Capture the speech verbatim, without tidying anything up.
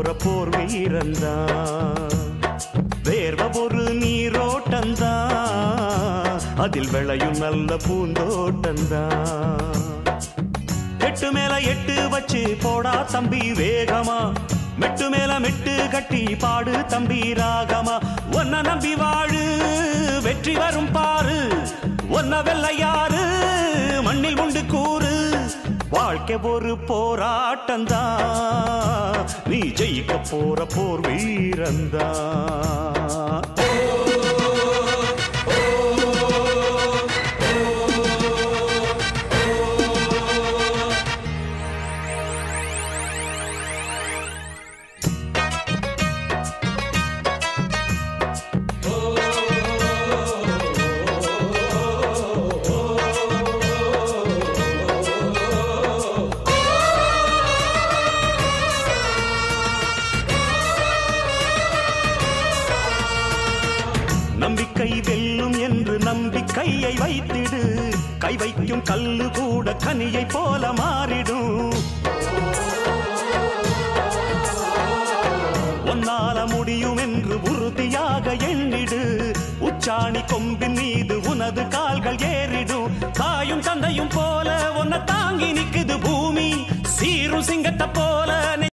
போர் வீரந்தான். வேர்வ ஒரு நீரோட்டந்தான், அதில் விளையும் நல்ல பூந்தோட்டந்தான். எட்டு மேல எட்டு வச்சு போடா தம்பி வேகமா, மெட்டு மேல மெட்டு கட்டி பாடு தம்பி ராகமா. ஒன்ன நம்பி வாழு வெற்றி வரும் பாரு, ஒன்ன வெள்ளையாரு மண்ணில் உண்டு கூறு. வாழ்க்கை ஒரு போராட்டந்தான், நீ ஜெயிக்க போற போர் வீரந்தான். நம்பிக்கை வெல்லும் என்று நம்பிக்கையை வைத்திடு, கை வைக்கும் கல்லு கூட கனியை போல மாறிடும். ஒன்னால முடியும் என்று உறுதியாக எண்ணிடு, உச்சாணி கொம்பின் மீது உனது கால்கள் ஏறிடும். தாயும் தந்தையும் போல உன்னை தாங்கி நிக்குது பூமி, சீரும் சிங்கத்தை போல